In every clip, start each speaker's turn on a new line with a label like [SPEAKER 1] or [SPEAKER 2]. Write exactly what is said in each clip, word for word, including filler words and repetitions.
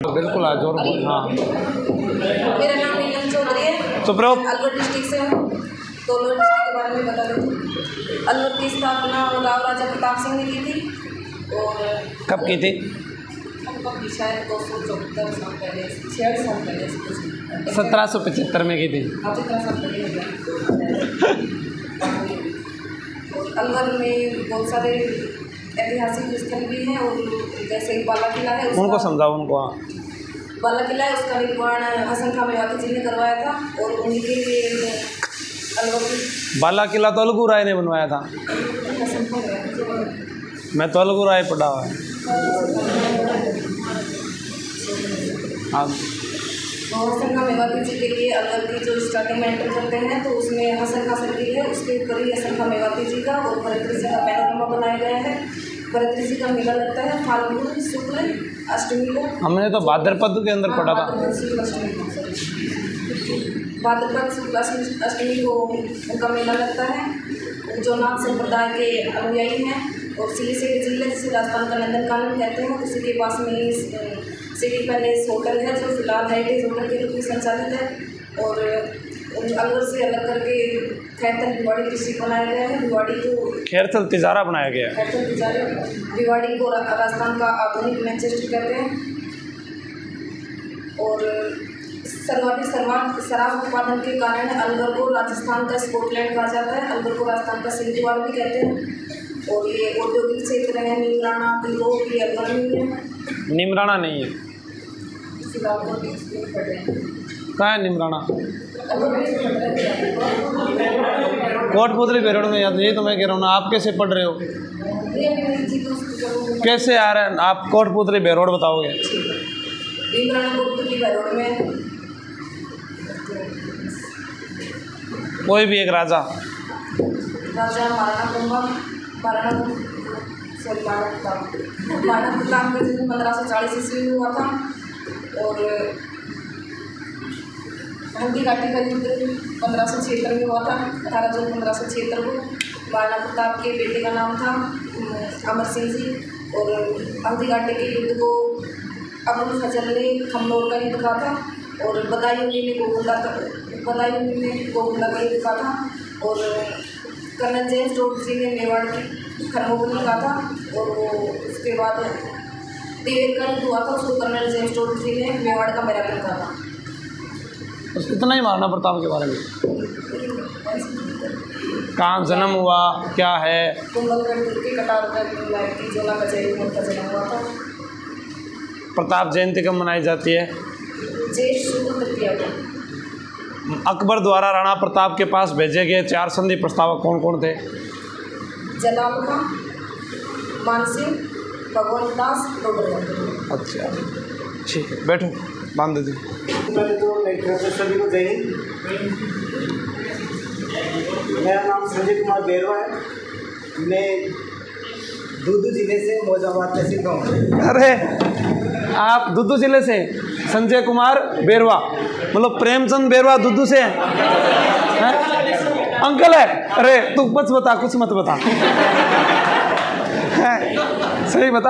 [SPEAKER 1] बिल्कुल आज और हाँ।
[SPEAKER 2] मेरा नाम नीलम चौधरी है।
[SPEAKER 1] चुप रहो।
[SPEAKER 2] अलवर डिस्ट्रिक्ट से हूँ। तो अलवर डिस्ट्रिक्ट के बारे में बता दूँ। अलवर की स्थापना राव राजा प्रताप सिंह ने की थी। और
[SPEAKER 1] कब की थी?
[SPEAKER 2] शायद दो सौ चौहत्तर साल पहले, छियालीस साल पहले,
[SPEAKER 1] सत्रह सौ पचहत्तर में की थी।
[SPEAKER 2] सत्रह साल पहले। अलवर में बहुत सारे ऐतिहासिक स्थल भी हैं और जैसे बाला किला है,
[SPEAKER 1] उनको समझाओ उनको।
[SPEAKER 2] बाला किला है, उसका निर्माण हसन खां मेवाती जी ने करवाया था और उन्हीं के लिए अलवर की।
[SPEAKER 1] बाला किला तो अलगू राय ने बनवाया था। मैं तो अलगू राय पढ़ा हुआ है। हाँ,
[SPEAKER 2] हसन खां मेवाती जी के लिए अलवर की जो स्टार्टिंग में एंटर करते हैं तो उसमें हसन खां सर्किल है, उसके ऊपर ही हसन खां मेवाती जी का और भरतरी जी का पैनोरमा बनाया गया है। भरतरी जी का मेला लगता है फाल्गुन शुक्ल अष्टमी को।
[SPEAKER 1] हमने तो भाद्रपद के अंदर पढ़ा था।
[SPEAKER 2] भाद्रपद शुक्ल अष्टमी को उनका मेला लगता है। जो नाथ संप्रदाय के अनुयायी हैं और सिली से जिले जिसे राजस्थान का नंदन कानन कहते हैं, उसी के पास में ही सिटी पैलेस होटल है जो फिलहाल हेरिटेज होटल के रूप में संचालित है। और अलवर से अलग करके खैरथल भिवाड़ी डिस्ट्रिक्ट बनाया गया है। भिवाड़ी को
[SPEAKER 1] खैरथल तिजारा बनाया गया है।
[SPEAKER 2] खैरथल तिजारा, भिवाड़ी को राजस्थान का आधुनिक मैनचेस्टर कहते हैं। और सर्वाधिक सर्वाधिक शराब उत्पादन के कारण अलवर को राजस्थान का स्कॉटलैंड कहा जाता है। अलवर को राजस्थान का सिंधुद्वार भी कहते हैं। और ये औद्योगिक क्षेत्र है। नीमराना बिलोग ये अलवर में है।
[SPEAKER 1] निमराना नहीं है। कहाँ है निमराना? कोटपुतली बेरोड में याद, ये तो मैं कह रहा हूँ ना। आप कैसे पढ़ रहे हो? कैसे आ रहे हैं आप? कोटपुतली बेरोड बताओगे? कोई भी एक राजा
[SPEAKER 2] राजा महाराणा कुंभा महाराणा सॉरी महाराणा प्रताप महाराणा प्रताप का जन्म पंद्रह सौ चालीस ईस्वी में हुआ था। और हल्दी घाटी का युद्ध पंद्रह सौ छिहत्तर में हुआ था। अठारह जून पंद्रह सौ छिहत्तर को महाराणा प्रताप के बेटे का नाम था अमर सिंह जी। और हल्दी घाटी के युद्ध को अबुल फजल ने खमनोर का युद्ध कहा था। और बदायूं ने गोगुंडा बदायूं ने गोगुंडा का युद्ध कहा था। और कर्नल जेम्स टोड जी ने मेवाड़ की खरमोगनी कहा था। और वो उसके बाद देवेर का युद्ध हुआ था, उसको कर्नल जेम्स टोड जी ने मेवाड़ का मैराथन कहा था।
[SPEAKER 1] बस इतना ही महाराणा प्रताप के बारे में। कहाँ जन्म हुआ, क्या है?
[SPEAKER 2] कुंभलगढ़ के कटार की जोला कचहरी में उनका जन्म हुआ था।
[SPEAKER 1] प्रताप जयंती कब मनाई जाती है?
[SPEAKER 2] जेठ शुक्ल तृतीया को।
[SPEAKER 1] अकबर द्वारा राणा प्रताप के पास भेजे गए चार संधि प्रस्तावक कौन कौन थे?
[SPEAKER 2] जलाल खां, मानसिंह, भगवंत दास, डोडरगढ़।
[SPEAKER 1] अच्छा ठीक है, बैठो, बांध दी।
[SPEAKER 3] पहले तो मेरी तरफ से सभी को जय हिंद। मेरा नाम संजय कुमार बेरवा है। मैं दूदू जिले से मौजाबाद तहसील का हूँ।
[SPEAKER 1] अरे आप दूदू जिले से? संजय कुमार बेरवा मतलब प्रेमचंद बेरवा दूदू से है? अंकल है? अरे तू बस बता, कुछ मत बता। सही बता,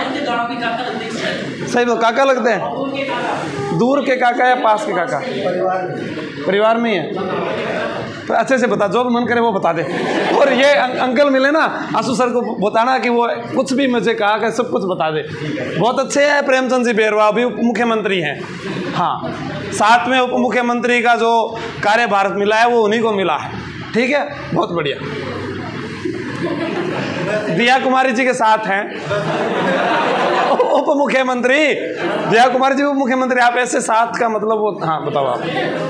[SPEAKER 1] सही बता। काका लगते हैं? दूर के काका या पास के काका?
[SPEAKER 3] परिवार में
[SPEAKER 1] परिवार में ही है। तो अच्छे से बता, जो भी मन करे वो बता दे। और ये अं, अंकल मिले ना आंसू सर को बताना कि वो कुछ भी मुझे कहा कि सब कुछ बता दे। बहुत अच्छे हैं प्रेमचंद जी बेरवा, अभी उप मुख्यमंत्री हैं। हाँ, साथ में उप मुख्यमंत्री का जो कार्यभार मिला है वो उन्हीं को मिला है। ठीक है, बहुत बढ़िया। दिया कुमारी जी के साथ हैं उप मुख्यमंत्री। दिया कुमारी जी उप मुख्यमंत्री, आप ऐसे साथ का मतलब वो? हाँ बताओ आप।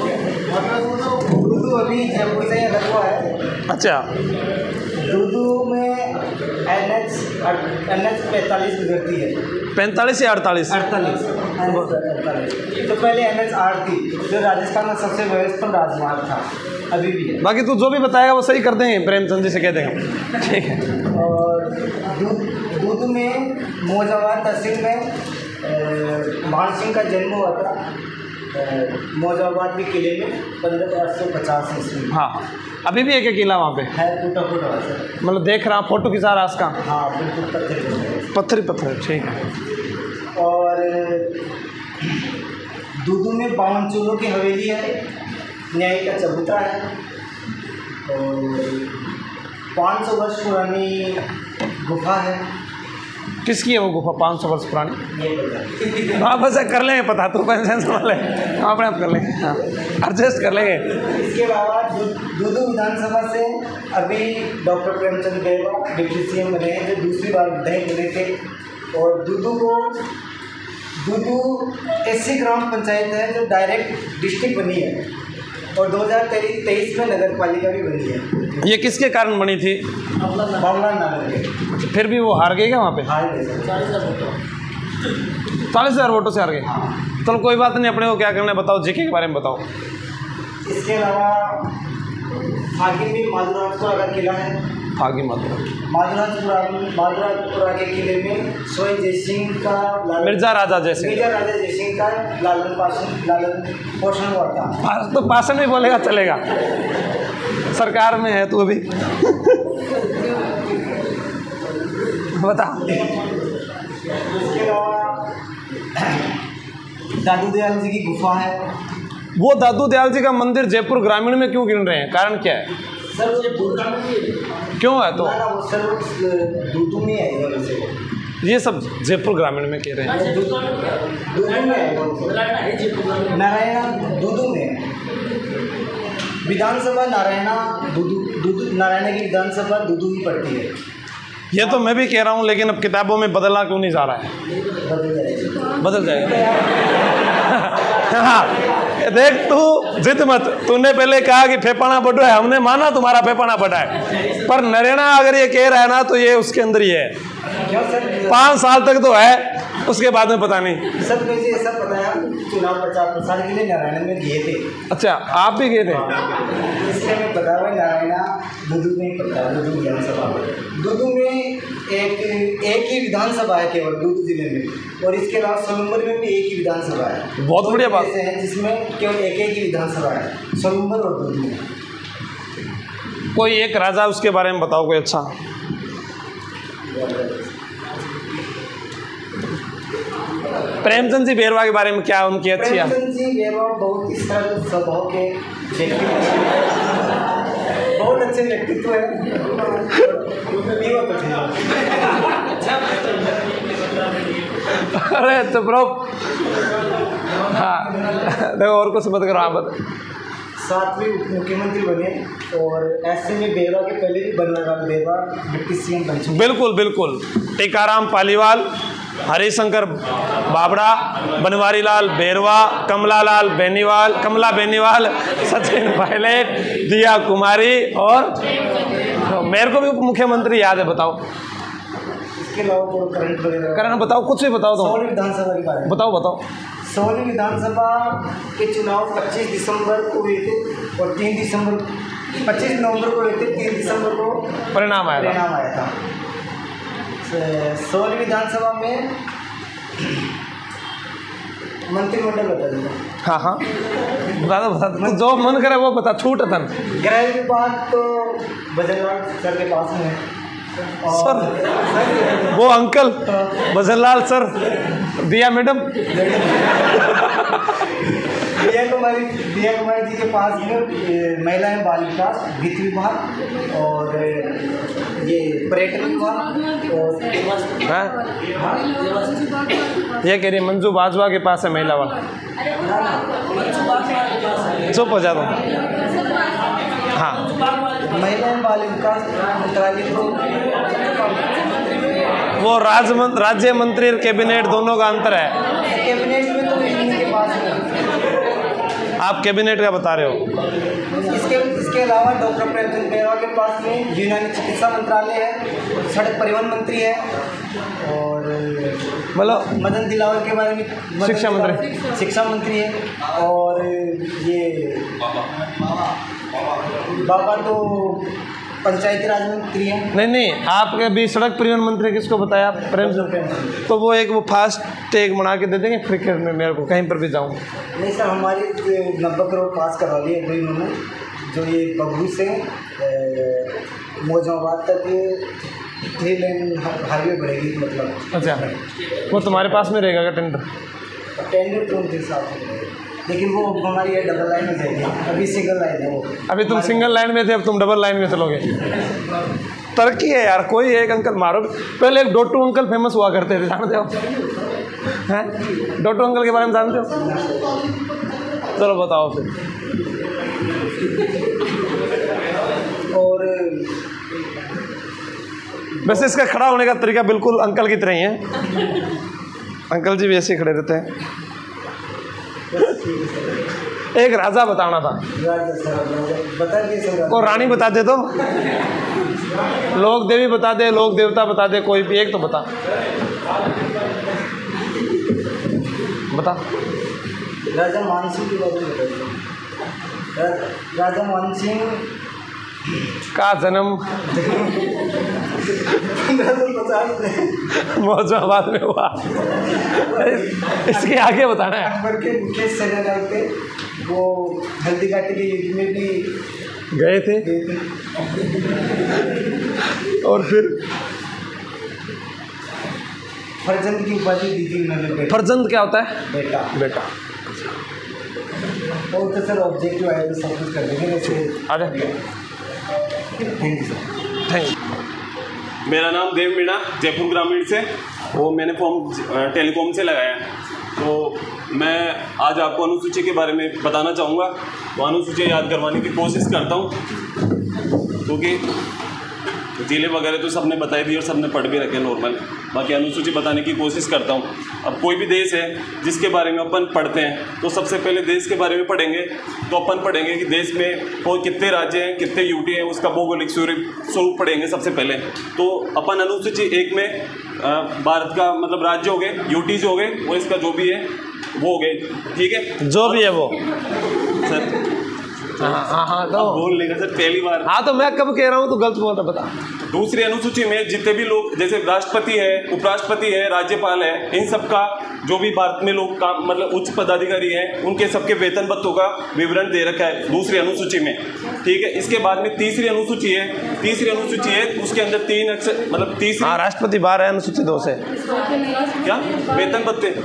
[SPEAKER 3] दूदू अभी जयपुर से लगा हुआ है।
[SPEAKER 1] अच्छा,
[SPEAKER 3] दूदू में एन एच एन एच पैंतालीस गुजरती है।
[SPEAKER 1] पैंतालीस या अड़तालीस?
[SPEAKER 3] अड़तालीस अड़तालीस। तो पहले एन एच आर थी जो राजस्थान का सबसे व्यस्तम राजमार्ग था, अभी भी है।
[SPEAKER 1] बाकी तू जो भी बताएगा वो सही कर देंगे, प्रेमचंद जी से कह देंगे। ठीक है।
[SPEAKER 3] और दूदू में मौजाबाद तहसील में मान सिंह का जन्म हुआ था। मौजाबाद के किले में पंद्रह सौ पचास ईस्वी।
[SPEAKER 1] हाँ, अभी भी एक किला वहाँ पे
[SPEAKER 3] है, टूटा फूटा है।
[SPEAKER 1] मतलब देख रहा फोटो खिंचा रहा उसका?
[SPEAKER 3] हाँ बिल्कुल, पत्थर
[SPEAKER 1] पत्थर ही पत्थर। ठीक है।
[SPEAKER 3] और दूदू में बावन चोरों की हवेली है, न्याय का चबूतरा है और पाँच सौ वर्ष पुरानी गुफा है।
[SPEAKER 1] किसकी है वो गुफा पाँच सौ वर्ष पुरानी?
[SPEAKER 3] ये बताइए।
[SPEAKER 1] हाँ बस कर लेंगे पता, तो टेंशन संभाल ले, हम अपने आप कर लेंगे, हाँ एडजस्ट कर लेंगे।
[SPEAKER 3] इसके अलावा दूदू विधानसभा से अभी doctor Premchand Bairwa deputy CM बने हैं, जो दूसरी बार विधायक बने थे। और दूदू को दूदू ऐसी ग्राम पंचायत है जो डायरेक्ट डिस्ट्रिक्ट बनी है और दो हज़ार तेईस में नगर पालिका भी बनी है।
[SPEAKER 1] ये किसके कारण बनी थी?
[SPEAKER 3] बाबूलाल नागर के।
[SPEAKER 1] फिर भी वो हार गए क्या वहाँ पे?
[SPEAKER 3] हार गए सर, चालीस हज़ार वोटों
[SPEAKER 1] चालीस हज़ार वोटों से हार गए। चलो कोई बात नहीं, अपने को क्या करना है बताओ, जीके के बारे में बताओ।
[SPEAKER 3] इसके अलावा फागिन में माधुराजपुरा का किला है।
[SPEAKER 1] फागी माधुरा
[SPEAKER 3] माधुराजपुरा माधुराजपुरा के किले में सोई जयसिंह का लालन-
[SPEAKER 1] मिर्जा राजा जैसे
[SPEAKER 3] मिर्जा राजा जयसिंह का लालन पाषण लालन पोषण हुआ था।
[SPEAKER 1] पा- तो पासन भी बोलेगा चलेगा, सरकार में है तू अभी। बता।
[SPEAKER 3] इसके अलावा दादू दयाल जी की गुफा है।
[SPEAKER 1] वो दादू दयाल जी का मंदिर जयपुर ग्रामीण में क्यों गिन रहे हैं, कारण क्या है?
[SPEAKER 3] सर वो दूदू
[SPEAKER 1] क्यों है तो?
[SPEAKER 3] ना वो सर वो दूदू में आएगा वैसे,
[SPEAKER 1] ये सब जयपुर ग्रामीण में कह रहे हैं।
[SPEAKER 3] दूदू में आएगा, नारायणा दूदू में विधानसभा नारायणा दूदू दूदू नारायणा की विधानसभा दूदू ही पड़ती है।
[SPEAKER 1] ये तो मैं भी कह रहा हूँ, लेकिन अब किताबों में बदला क्यों नहीं जा रहा है?
[SPEAKER 3] बदल जाएगा
[SPEAKER 1] बदल जाएगा। हाँ देख तू जिद मत, तूने पहले कहा कि फेफाना बड़ा है, हमने माना तुम्हारा फेफाना बड़ा है, पर नरेना अगर ये कह रहा है ना तो ये उसके अंदर ही है।
[SPEAKER 3] क्या सर?
[SPEAKER 1] पाँच साल तक तो है, उसके बाद में पता नहीं।
[SPEAKER 3] सर मुझे ऐसा पता है चुनाव प्रचार प्रसार के लिए नारायण में गए थे।
[SPEAKER 1] अच्छा आप भी गए थे?
[SPEAKER 3] इसलिए मैं बता हुआ नारायणा दूदू में ही पता है, दूदू विधानसभा में। दूदू में एक एक ही विधानसभा है केवल दूदू जिले में, और इसके अलावा सोलंबर में भी एक ही विधानसभा है।
[SPEAKER 1] बहुत बढ़िया बात
[SPEAKER 3] ऐसे हैं जिसमें केवल एक एक ही विधानसभा है, सोलंबर और दूदू में।
[SPEAKER 1] कोई एक राजा उसके बारे में बताओ कोई अच्छा। प्रेमचंद जी बेरवा के बारे में क्या उनकी अच्छी है?
[SPEAKER 3] प्रेमचंद जी बेरवा बहुत ही सरल स्वभाव के व्यक्ति, बहुत अच्छे व्यक्तित्व है।
[SPEAKER 1] अरे तो ब्रो हाँ देखो और कुछ मत करो आप बत
[SPEAKER 3] सातवें उप मुख्यमंत्री बने और ऐसे में बेरवा के पहले भी बनवारीलाल बेरवा डिप्टी सीएम बन चुके।
[SPEAKER 1] बिल्कुल बिल्कुल, टीकाराम पालीवाल, हरिशंकर बाबड़ा, बनवारीलाल बेरवा, कमलालाल बेनीवाल कमला बेनीवाल, सचिन पायलट, दिया कुमारी और तो मेरे को भी उप मुख्यमंत्री याद है, बताओ।
[SPEAKER 3] इसके अलावा तो करंट वगैरह
[SPEAKER 1] करण बताओ, कुछ भी बताओ तो
[SPEAKER 3] सोलह विधानसभा के बारे में
[SPEAKER 1] बताओ बताओ।
[SPEAKER 3] सोलह विधानसभा के चुनाव पच्चीस दिसंबर को हुए थे और तीन दिसंबर पच्चीस नवंबर को हुए थे, तीन दिसंबर को
[SPEAKER 1] परिणाम आया था।
[SPEAKER 3] परिणाम आया था। सोलह विधानसभा में मंत्रिमंडल बता दीजिए।
[SPEAKER 1] हाँ हाँ बता दो बता दो, जो मन करे वो बता, छूट तन।
[SPEAKER 3] गृह विभाग तो बजरंगलाल सर के पास में है।
[SPEAKER 1] सर वो uncle Bajarlal sir, Diya madam
[SPEAKER 3] Diya Kumari दिया कुमारी जी के पास में महिला एवं बाल विकास, वित्त विभाग और ये पर्यटन विभाग और
[SPEAKER 1] हाँ? ये कह रही है मंजू बाजवा के पास है महिला वाला। चुप हो जा तुम। हाँ
[SPEAKER 3] महिला एवं बाल विकास मंत्रालय को
[SPEAKER 1] वो राज्य मंत्र, राज्य मंत्री और कैबिनेट दोनों का अंतर है।
[SPEAKER 3] कैबिनेट में तो इन्हीं के पास में।
[SPEAKER 1] आप कैबिनेट का बता रहे हो।
[SPEAKER 3] इसके इसके अलावा डॉक्टर प्रेमचंद बेरवा के पास में यूनानी चिकित्सा मंत्रालय है, सड़क परिवहन मंत्री है और
[SPEAKER 1] मतलब
[SPEAKER 3] मदन दिलावर के बारे में मदन
[SPEAKER 1] शिक्षा मंत्री।
[SPEAKER 3] दिलावर शिक्षा मंत्री है और ये बाबा तो पंचायती राज मंत्री है।
[SPEAKER 1] नहीं नहीं, आपके भी सड़क परिवहन मंत्री किसको बताया? प्रेमचंद। तो वो एक वो फास्ट टैग बना के दे देंगे क्रिकेट में, मेरे को कहीं पर भी जाऊँ।
[SPEAKER 3] नहीं सर, हमारी नब्बे करोड़ पास करवा लिए अभी इन्होंने, जो ये बबरू से मौजाबाद तक थ्री लेन हाईवे बढ़ेगी मतलब।
[SPEAKER 1] अच्छा वो तुम्हारे पास में रहेगा क्या टेंडर?
[SPEAKER 3] टेंडर तो उनके हिसाब से, लेकिन वो हमारी ये डबल लाइन में जाएगी, अभी सिंगल लाइन है वो।
[SPEAKER 1] अभी तुम सिंगल लाइन में थे, अब तुम डबल लाइन में चलोगे। तरक्की है यार। कोई एक अंकल मारो। पहले एक डोटू अंकल फेमस हुआ करते थे, जानते हो? हैं डोटू अंकल के बारे में जानते हो? चलो बताओ फिर।
[SPEAKER 3] और
[SPEAKER 1] वैसे इसका खड़ा होने का तरीका बिल्कुल अंकल की तरह ही है। अंकल जी भी ऐसे ही खड़े रहते हैं। एक राजा बताना था,
[SPEAKER 3] बता दिए
[SPEAKER 1] और रानी बता दे तो, लोक देवी बता दे, लोक देवता बता दे, कोई भी एक तो बता बता।
[SPEAKER 3] राजा मानसिंह के बारे में बताइए। राजा मानसिंह
[SPEAKER 1] का जन्म मौजाबाद में हुआ। इसके आगे बताना है।
[SPEAKER 3] अकबर के मुख्य सेनानायक थे, वो हल्दीघाटी के युद्ध में भी
[SPEAKER 1] गए थे। और फिर
[SPEAKER 3] फरजंद की उपाधि दी थी उन्होंने।
[SPEAKER 1] फरजंद क्या होता है?
[SPEAKER 3] बेटा।
[SPEAKER 1] बेटा।
[SPEAKER 3] और तो सर ऑब्जेक्टिव आया तो सब कुछ कर देंगे वैसे।
[SPEAKER 1] आ जा।
[SPEAKER 3] Thank you sir.
[SPEAKER 1] Thank you.
[SPEAKER 4] मेरा नाम देव मीणा, जयपुर ग्रामीण से, वो मैंने फॉर्म टेलीकॉम से लगाया है। तो मैं आज आपको अनुसूची के बारे में बताना चाहूँगा। तो अनुसूची याद करवाने की कोशिश करता हूँ, क्योंकि जिले वगैरह तो सबने बताई दी और सबने पढ़ भी रखे नॉर्मल। बाकी अनुसूची बताने की कोशिश करता हूँ। अब कोई भी देश है जिसके बारे में अपन पढ़ते हैं, तो सबसे पहले देश के बारे में पढ़ेंगे। तो अपन पढ़ेंगे कि देश में और कितने राज्य हैं, कितने यूटी हैं, उसका भौगोलिक स्वरूप पढ़ेंगे सबसे पहले। तो अपन अनुसूची एक में भारत का मतलब राज्य हो गए, यूटीज हो गए, और इसका जो भी है वो हो गए। ठीक है,
[SPEAKER 1] जो भी है वो
[SPEAKER 4] सर।
[SPEAKER 1] हाँ हाँ हाँ तो
[SPEAKER 4] बोल लेगा सर पहली बार।
[SPEAKER 1] हाँ तो मैं कब कह रहा हूँ तो गलत बोल रहा, बता।
[SPEAKER 4] दूसरी अनुसूची में जितने भी लोग, जैसे राष्ट्रपति है, उपराष्ट्रपति है, राज्यपाल है, इन सब का जो भी भारत में लोग काम मतलब उच्च पदाधिकारी हैं, उनके सबके वेतन भत्तों का विवरण दे रखा है दूसरी अनुसूची में। ठीक है, इसके बाद में तीसरी अनुसूची है। तीसरी अनुसूची है, उसके अंदर तीन अक्षर मतलब तीसरी।
[SPEAKER 1] हाँ, राष्ट्रपति बार है अनुसूची दो से।
[SPEAKER 4] क्या वेतन भत्ते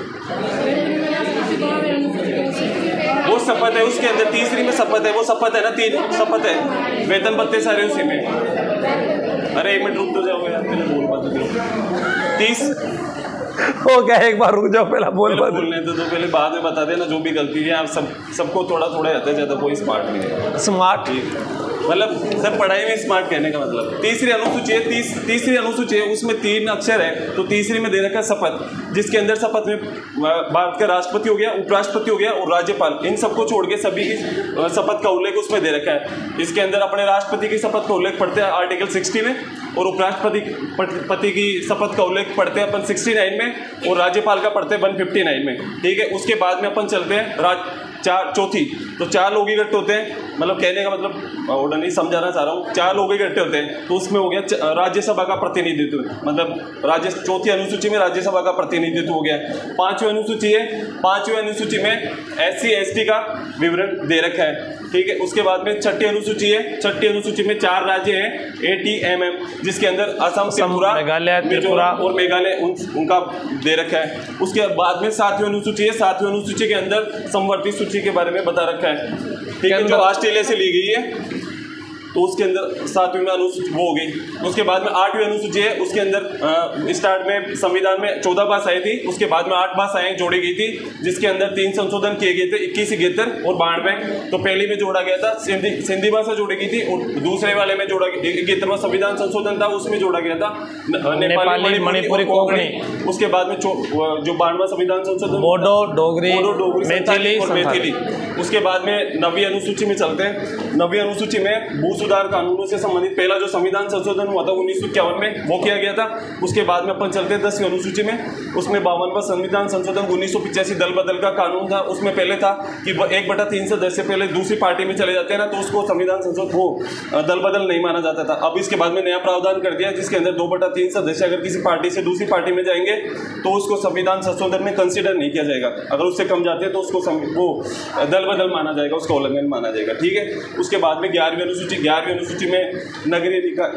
[SPEAKER 4] वो शपथ है, उसके अंदर तीसरी में शपथ है, वो शपथ है ना, तीन शपथ है, वेतन भत्ते सारे उसी में। अरे एक मिनट रुक तो जाओगे यार, पहले बोल बात दो। तीस
[SPEAKER 1] हो गया, एक बार रुक जाओ, पहला बोल बात
[SPEAKER 4] बोलने तो, तो पहले बाद में बता देना जो भी गलती है। आप सब सबको थोड़ा थोड़ा आता है, ज़्यादा कोई स्मार्ट नहीं है।
[SPEAKER 1] स्मार्ट
[SPEAKER 4] मतलब सर पढ़ाई में स्मार्ट कहने का मतलब। तीसरी अनुसूची है, तीस तीसरी अनुसूची है, उसमें तीन अक्षर है। तो तीसरी में दे रखा है शपथ, जिसके अंदर शपथ में भारत का राष्ट्रपति हो गया, उपराष्ट्रपति हो गया और राज्यपाल, इन सबको छोड़ के सभी की शपथ का उल्लेख उसमें दे रखा है। इसके अंदर अपने राष्ट्रपति की शपथ का उल्लेख पढ़ते हैं आर्टिकल सिक्सटी में, और उपराष्ट्रपति पति की शपथ का उल्लेख पढ़ते हैं अपन सिक्सटी नाइन में, और राज्यपाल का पढ़ते हैं वन फिफ्टी नाइन में। ठीक है, उसके बाद में अपन चलते हैं राज चार चौथी। तो चार लोग इकट्ठे होते हैं, मतलब कहने का मतलब ऑर्डर नहीं समझाना चाह रहा हूँ, चार लोग इकट्ठे होते हैं। तो उसमें हो गया राज्यसभा का प्रतिनिधित्व, मतलब राज्य चौथी अनुसूची में राज्यसभा का प्रतिनिधित्व हो गया। पांचवी अनुसूची है, पांचवी अनुसूची में एस सी एस टी का विवरण दे रखा है। ठीक है, उसके बाद में छठी अनुसूची है, छठी अनुसूची में चार राज्य हैं, ए टी एम एम, जिसके अंदर असम, त्रिपुरा,
[SPEAKER 1] मेघालय, त्रिपुरा
[SPEAKER 4] और मेघालय उन, उनका दे रखा है। उसके बाद में सातवीं अनुसूची है, सातवीं अनुसूची के अंदर समवर्ती सूची के बारे में बता रखा है। ठीक है, जो ऑस्ट्रेलिया से ली गई है, तो उसके अंदर सातवीं में अनुसूची वो हो गई। उसके बाद में आठवीं अनुसूची है, उसके अंदर स्टार्ट में संविधान में चौदह भाषाएं थी, उसके बाद में आठ भाषाएं जोड़ी गई थी, जिसके अंदर तीन संशोधन किए गए थे, इक्कीस, इकहत्तर और बानवे। तो पहले में जोड़ा गया था सिंधी सिंधी भाषा जोड़ी गई थी, और दूसरे वाले में जोड़ा इकहत्तरवां संविधान संशोधन था, उसमें जोड़ा गया था नेपाली, मणिपुरी, कोंकणी। उसके बाद में जो बानवा संविधान संशोधन
[SPEAKER 1] बोडो, डोगरी,
[SPEAKER 4] मैथिली और मैथिली। उसके बाद में नवी अनुसूची में चलते हैं। नवी अनुसूची में भू सुधार कानूनों से संबंधित पहला जो संविधान संशोधन हुआ था उन्नीस सौ इक्यावन में, वो किया गया था। उसके बाद में अपन चलते हैं दसवीं अनुसूची में, उसमें बावनवा संविधान संशोधन उन्नीस सौ पिचासी दल बदल का कानून था। उसमें पहले था कि एक बटा तीन सदस्य से पहले दूसरी पार्टी में चले जाते हैं ना, तो उसको संविधान संशोधन वो दल बदल नहीं माना जाता था। अब इसके बाद में नया प्रावधान कर दिया, जिसके अंदर दो बटा तीन सदस्य अगर किसी पार्टी से दूसरी पार्टी में जाएंगे तो उसको संविधान संशोधन में कंसिडर नहीं किया जाएगा। अगर उससे कम जाते हैं तो उसको वो दल बदल माना जाएगा, उसका उल्लंघन माना जाएगा। ठीक है, उसके बाद में ग्यारहवीं अनुसूची, ग्यारहवीं अनुसूची में नगरीय निकाय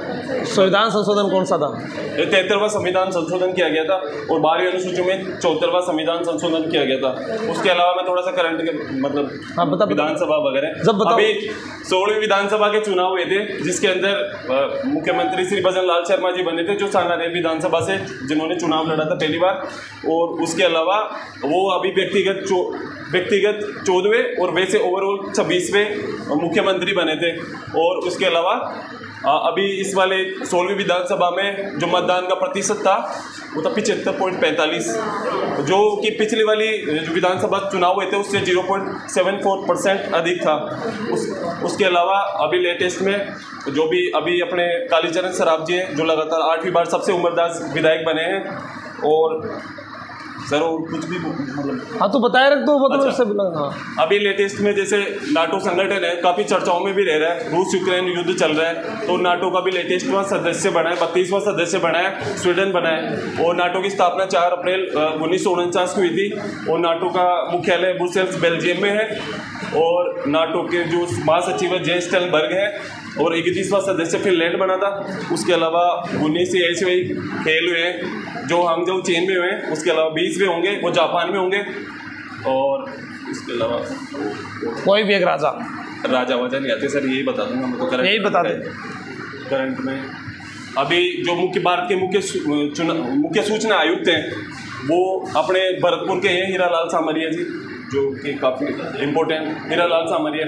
[SPEAKER 1] संविधान संशोधन कौन सा था?
[SPEAKER 4] ये तिहत्तरवां संविधान संशोधन किया गया था और बारहवीं अनुसूची में चौहत्तरवां संविधान संशोधन किया गया था। उसके अलावा मैं थोड़ा सा करंट के मतलब
[SPEAKER 1] हाँ बता
[SPEAKER 4] विधानसभा वगैरह
[SPEAKER 1] जब बताओ।
[SPEAKER 4] अभी सोलहवीं विधानसभा के चुनाव हुए थे, जिसके अंदर मुख्यमंत्री श्री भजन लाल शर्मा जी बने थे, जो सांगानेर विधानसभा से जिन्होंने चुनाव लड़ा था पहली बार। और उसके अलावा वो अभी व्यक्तिगत व्यक्तिगत चौदहवें और वैसे ओवरऑल छब्बीसवें मुख्यमंत्री बने थे। और उसके अलावा अभी इस वाले सोलहवीं विधानसभा में जो मतदान का प्रतिशत था वो था पिछहत्तर पॉइंट पैंतालीस, जो कि पिछली वाली जो विधानसभा चुनाव हुए थे उससे zero point seven four percent अधिक था। उस उसके अलावा अभी लेटेस्ट में जो भी अभी अपने कालीचरण सराफ जी हैं, जो लगातार आठवीं बार सबसे उम्रदराज विधायक बने हैं। और सर और कुछ भी मतलब
[SPEAKER 1] हाँ तो बताए रख दो मतलब
[SPEAKER 4] अच्छा।
[SPEAKER 1] उससे हाँ।
[SPEAKER 4] अभी लेटेस्ट में जैसे नाटो संगठन है, काफ़ी चर्चाओं में भी रह रहा है, रूस यूक्रेन युद्ध चल रहा है, तो नाटो का भी लेटेस्टवां सदस्य बना है, बत्तीसवां सदस्य बना है, स्वीडन बना है। और नाटो की स्थापना चार अप्रैल उन्नीस सौ उनचास को हुई थी। और नाटो का मुख्यालय ब्रुसेल्स बेल्जियम में है। और नाटो के जो महासचिव है जेंस स्टोल्टनबर्ग है। और इकतीसवां सदस्य फिनलैंड बना था। उसके अलावा उन्नीस एशियाई खेल हुए हैं जो हांगझो चीन में हुए हैं। उसके अलावा बीसवें होंगे वो जापान में होंगे। और इसके अलावा
[SPEAKER 1] कोई भी एक राजा
[SPEAKER 4] राजा वाजा नहीं आते सर, यही बता दूंगा मैं तो करंट
[SPEAKER 1] यही बता दे।
[SPEAKER 4] करंट में अभी जो मुख्य भारत के मुख्य चुना मुख्य सूचना आयुक्त हैं वो अपने भरतपुर के हैं, हीरालाल सामरिया जी, जो कि काफ़ी इम्पोर्टेंट। हीरालाल सामरिया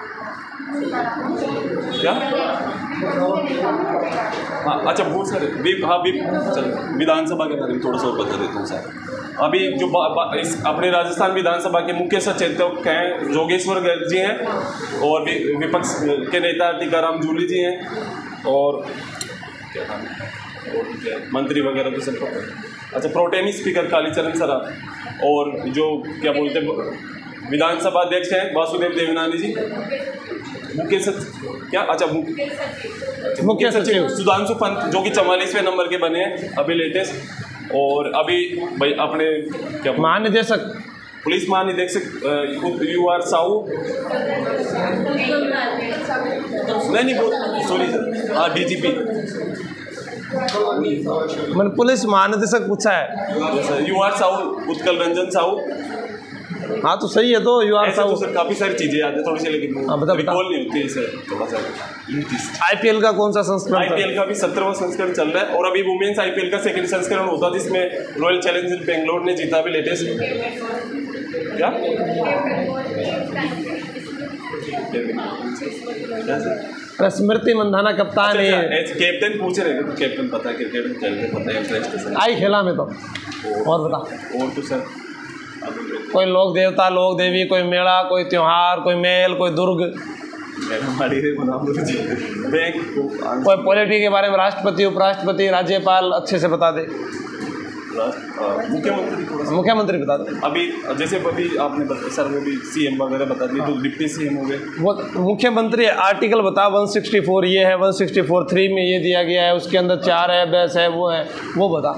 [SPEAKER 4] क्या हाँ अच्छा वो सर भी हाँ भी चल विधानसभा के बारे में थोड़ा सा बता देता हूँ सर। अभी जो बा, बा, इस अपने राजस्थान विधानसभा के मुख्य सचेतक हैं जोगेश्वर गर्ग जी हैं। और विपक्ष के नेता टीकाराम जूली जी हैं। और क्या नाम है मंत्री वगैरह तो सब अच्छा प्रोटेम स्पीकर कालीचरण सराफ। और जो क्या बोलते हैं विधानसभा अध्यक्ष हैं वासुदेव देवनानी जी। मुख्य सचिव क्या अच्छा मुख्य
[SPEAKER 1] मुख्य सचिव
[SPEAKER 4] सुधांशु पंत, जो कि चवालीसवें नंबर के बने हैं अभी लेटेस्ट। और अभी भाई अपने क्या
[SPEAKER 1] महानिदेशक
[SPEAKER 4] पुलिस महानिदेशक यू आर साहू नहीं नहीं वो सॉरी सर हाँ डी जी पी
[SPEAKER 1] मैंने पुलिस महानिदेशक पूछा है।
[SPEAKER 4] U R Sahu Utkal Ranjan Sahu.
[SPEAKER 1] हाँ तो सही है तो यू आर
[SPEAKER 4] ऐसे तो सर काफ़ी सारी चीज़ें याद है थोड़ी सी, लेकिन
[SPEAKER 1] हाँ, बता, बता।
[SPEAKER 4] रिकॉल नहीं होती है सर थोड़ा सा।
[SPEAKER 1] आईपीएल का कौन सा संस्करण?
[SPEAKER 4] आईपीएल का भी सत्रहवां संस्करण चल रहा है। और अभी वुमेन्स आईपीएल का सेकंड संस्करण होता है जिसमें रॉयल चैलेंजर्स बेंगलोर ने जीता अभी लेटेस्ट। क्या
[SPEAKER 1] स्मृति मंधाना कप्तान है।
[SPEAKER 4] कैप्टन पूछ रहे थे तो कैप्टन पता है, क्रिकेट खेलते पता है, इंटरेस्ट है
[SPEAKER 1] आई खेला में तो। और बता
[SPEAKER 4] और तो सर
[SPEAKER 1] कोई लोक देवता लोक देवी, कोई मेला, कोई त्योहार, कोई मेल, कोई दुर्ग, कोई पॉलिटी के बारे में, राष्ट्रपति उपराष्ट्रपति राज्यपाल अच्छे से बता दे।
[SPEAKER 4] मुख्यमंत्री
[SPEAKER 1] मुख्यमंत्री बता दे।
[SPEAKER 4] अभी जैसे अभी आपने बता सर वो भी सीएम वगैरह बता दिए, तो डिप्टी सीएम हो गए।
[SPEAKER 1] वो मुख्यमंत्री आर्टिकल बता एक सौ चौंसठ ये है, एक सौ चौंसठ थ्री में ये दिया गया है, उसके अंदर चार है, बेस है, वो है, वो बता।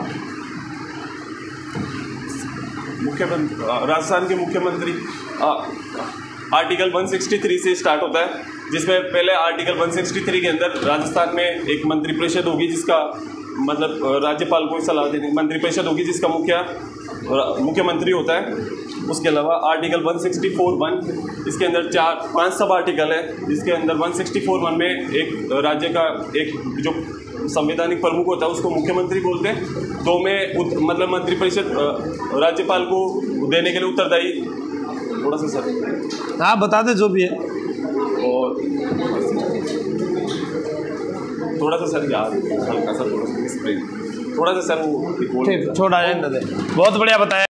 [SPEAKER 4] मुख्यमंत्री राजस्थान के मुख्यमंत्री आर्टिकल एक सौ तिरसठ से स्टार्ट होता है, जिसमें पहले आर्टिकल एक सौ तिरसठ के अंदर राजस्थान में एक मंत्रिपरिषद होगी जिसका मतलब राज्यपाल को सलाह देने मंत्रिपरिषद होगी जिसका मुखिया मुख्यमंत्री होता है। उसके अलावा आर्टिकल एक सौ चौंसठ वन, इसके अंदर चार पांच सब आर्टिकल है, जिसके अंदर एक सौ चौंसठ वन में एक राज्य का एक जो संवैधानिक प्रमुख होता है उसको मुख्यमंत्री बोलते हैं। दो में उत, मतलब मंत्रिपरिषद राज्यपाल को देने के लिए उत्तरदायी। थोड़ा सा सर
[SPEAKER 1] हाँ बता दे जो भी है।
[SPEAKER 4] और थोड़ा सा सर याद हल्का सा थोड़ा सा थोड़ा सा सर वो
[SPEAKER 1] ठीक छोड़ा जाए। बहुत बढ़िया बताया।